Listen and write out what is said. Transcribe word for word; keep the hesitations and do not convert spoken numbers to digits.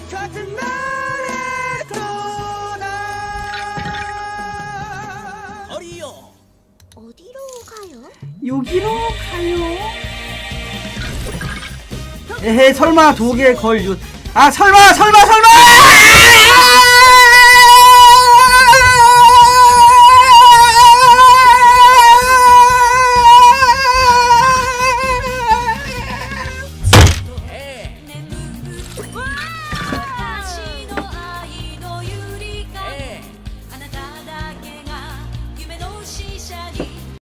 같은 날에 떠나. 어리요. 어디로 가요? 여기로 가요. 에헤 설마 두 개 걸 유. 아 설마 설마 설마.